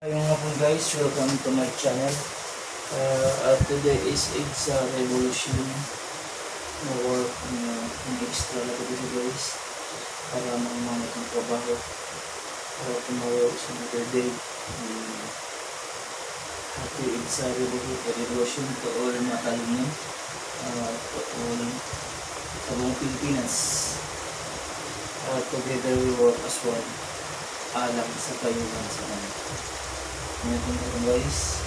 Ayun nga po guys, welcome to my channel. Today is EDSA Revolution na work ng extra na dito guys para mga itong trabaho para tomorrow is another day. Happy EDSA Revolution to all mga kalingin, to all sa buong Pilipinas. Together we work as one, alam sa kayuhan sa kanila. Ngayon po guys,